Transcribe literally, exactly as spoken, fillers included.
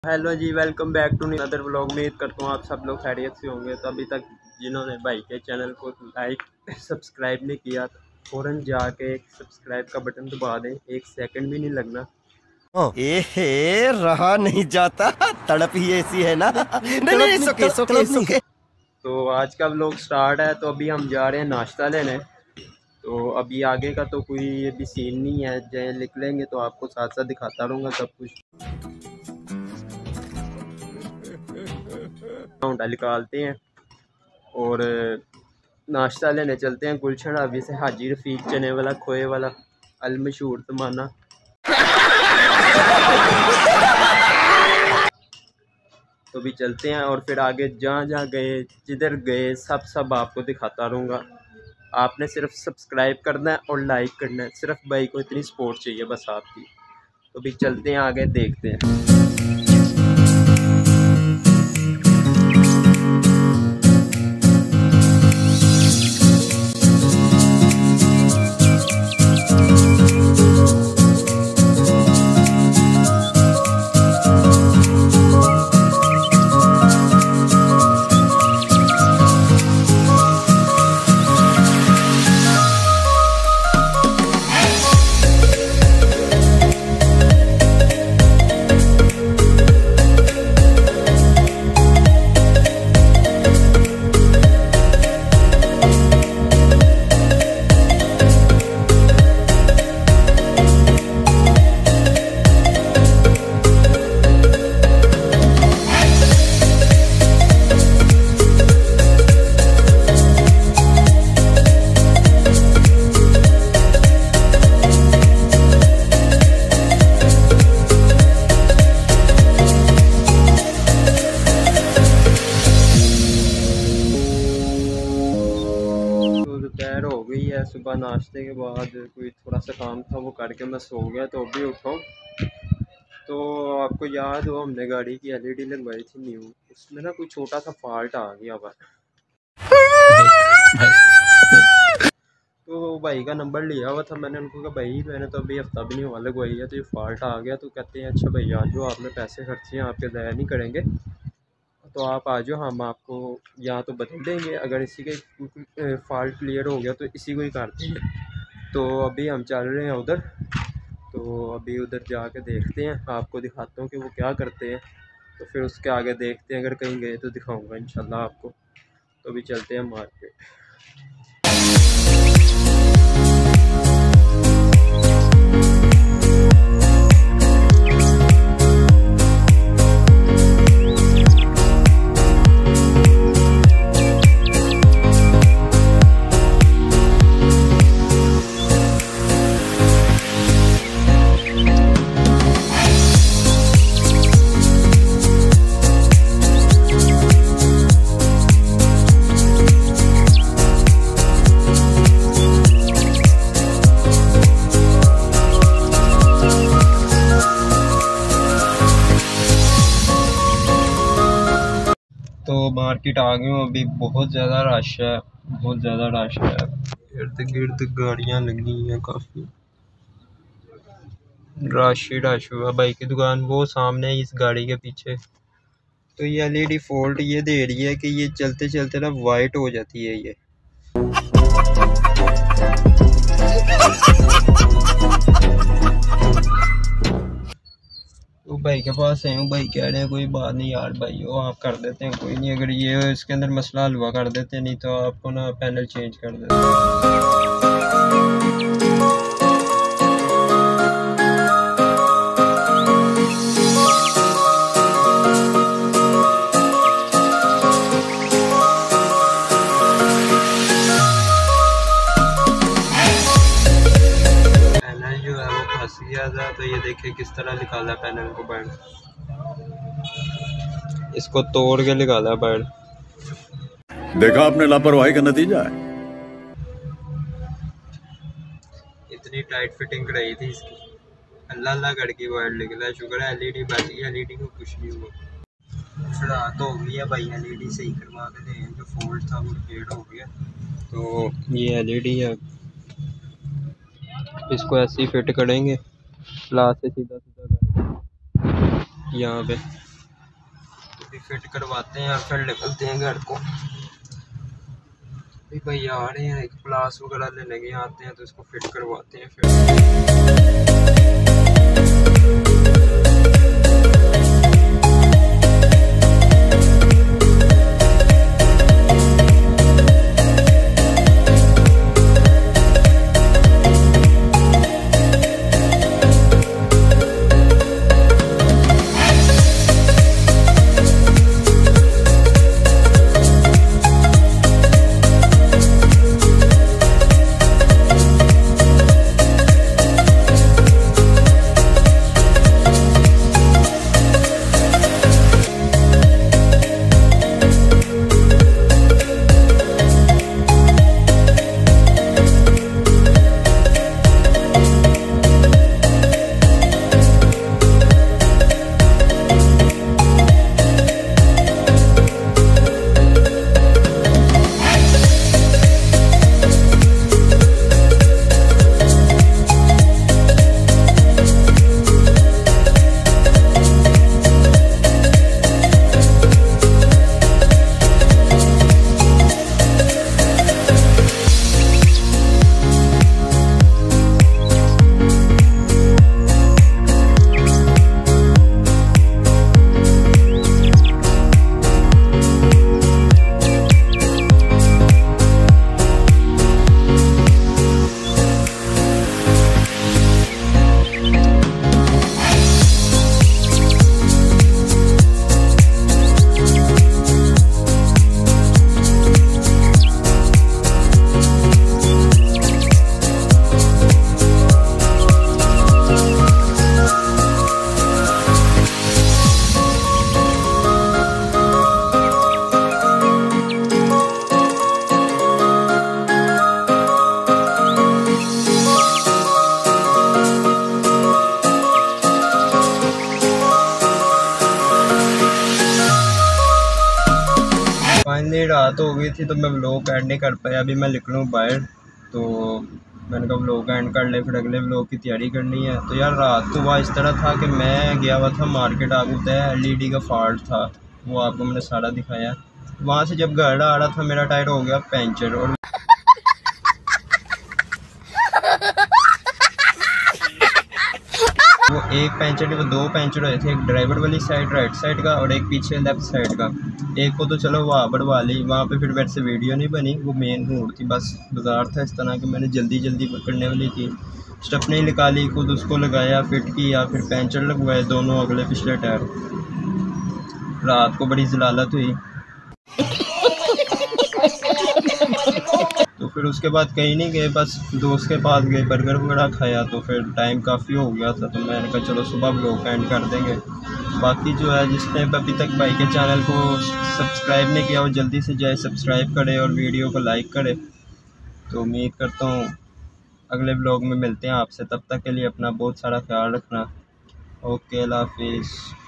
Hello ji, welcome back to another vlog. उम्मीद करता हूँ आप सब लोग खैरियत से होंगे। तो अभी तक जिन्होंने भाई के चैनल को लाइक सब्सक्राइब नहीं किया तो फ़ौरन जाके एक सब्सक्राइब का बटन दबा दें, एक सेकंड भी नहीं लगना। एहे रहा नहीं जाता, तड़प ही ऐसी है ना। नहीं नहीं सुके सुके सुके। तो आज का व्लॉग स्टार्ट है। तो अभी हम जा रहे हैं नाश्ता लेने। तो अभी आगे का तो कोई अभी सीन नहीं है, जब निकलेंगे तो आपको साथ साथ दिखाता रहूँगा सब कुछ। काउंटा निकालते हैं और नाश्ता लेने चलते हैं गुलशन ढाबे से। हाजी रफीक चने वाला खोए वाला अल मशहूर तमाना। तो भी चलते हैं और फिर आगे जहाँ जहाँ गए, जिधर गए, सब सब आपको दिखाता रहूँगा। आपने सिर्फ सब्सक्राइब करना है और लाइक करना है। सिर्फ भाई को इतनी सपोर्ट चाहिए बस आपकी। तो भी चलते हैं आगे, देखते हैं। दोपहर हो गई है। सुबह नाश्ते के बाद कोई थोड़ा सा काम था वो करके मैं सो गया। तो अभी उठाऊँ तो आपको याद हो हमने गाड़ी की एलईडी लगवाई थी न्यू, उसमें ना कोई छोटा सा फॉल्ट आ गया हुआ। तो भाई का नंबर लिया हुआ था मैंने। उनको कहा भाई मैंने तो अभी हफ्ता भी नहीं हुआ लगवाई है, तो ये फॉल्ट आ गया। तो कहते हैं अच्छा भाई आ जाओ, आपने पैसे खर्चे हैं, आपके ज़ाया नहीं करेंगे, तो आप आ जाओ, हम आपको यहाँ तो बदल देंगे। अगर इसी के फॉल्ट क्लियर हो गया तो इसी को ही कर देंगे। तो अभी हम चल रहे हैं उधर। तो अभी उधर जाके देखते हैं, आपको दिखाता हूँ कि वो क्या करते हैं। तो फिर उसके आगे देखते हैं, अगर कहीं गए तो दिखाऊंगा इंशाल्लाह आपको। तो अभी चलते हैं मार्केट। तो मार्केट आ गए हूँ। अभी बहुत ज़्यादा रश है, बहुत ज़्यादा रश है। इर्द गिर्द गाड़ियाँ लगी हैं, काफ़ी रश ही रश हुआ। भाई की दुकान वो सामने इस गाड़ी के पीछे। तो ये एलईडी फॉल्ट ये दे रही है कि ये चलते चलते ना वाइट हो जाती है ये। तो भाई के पास आए हूँ, भाई कह रहे हैं कोई बात नहीं यार भाई वो आप कर देते हैं, कोई नहीं। अगर ये इसके अंदर मसला हलवा कर देते हैं, नहीं तो आपको ना पैनल चेंज कर देते हैं। जो है वो फंस गया था। तो ये देखिए किस तरह निकाला पैनल को बाहर, इसको तोड़ के निकाला बाहर। देखा आपने लापरवाही का नतीजा है। इतनी टाइट फिटिंग रही थी इसकी, अल्लाह अल्लाह करके वायर निकला। शुक्र है एलईडी बच गई, एलईडी को कुछ नहीं हुआ। फिर तो हो गई है भाई, एलईडी सही करवा के दे, जो फॉल्ट था वो रिपेयर हो गया। तो ये एलईडी है, इसको ऐसे ही फिट करेंगे, प्लास से सीधा सीधा यहाँ पे अभी फिट करवाते हैं और फिर निकलते हैं घर को। अभी भैया आ रहे हैं, एक प्लास वगैरह लेने के आते हैं तो इसको फिट करवाते हैं फिर। फाइनली रात हो गई थी तो मैं व्लॉग एंड नहीं कर पाया। अभी मैं निकलूँ बाहर तो मैंने कहा व्लॉग एंड कर ले, फिर अगले व्लॉग की तैयारी करनी है। तो यार रात को हुआ इस तरह था कि मैं गया हुआ था मार्केट, आपको बताया एल ई डी का फॉल्ट था, वो आपको मैंने सारा दिखाया। वहाँ से जब घर आ रहा था मेरा टायर हो गया पंचर, और वो एक पंचर नहीं वो दो पंचर हुए थे, एक ड्राइवर वाली साइड राइट साइड का और एक पीछे लेफ्ट साइड का। एक को तो चलो वहाँ बढ़वा ली, वहाँ पे फिर मेरे से वीडियो नहीं बनी, वो मेन रोड थी, बस बाज़ार था इस तरह कि मैंने जल्दी जल्दी करने वाली थी। स्टेपनी निकाली, खुद उसको लगाया, फिट किया, फिर पंचर लगवाए दोनों अगले पिछले टायर। रात को बड़ी जलालत हुई तो फिर उसके बाद कहीं नहीं गए, बस दोस्त के पास गए, बर्गर वगैरह खाया। तो फिर टाइम काफ़ी हो गया था तो मैंने कहा चलो सुबह व्लॉग एंड कर देंगे। बाकी जो है जिसने अभी तक भाई के चैनल को सब्सक्राइब नहीं किया वो जल्दी से जाए सब्सक्राइब करे और वीडियो को लाइक करे। तो उम्मीद करता हूँ अगले व्लॉग में मिलते हैं आपसे, तब तक के लिए अपना बहुत सारा ख्याल रखना। ओके, अल्लाह हाफिज़।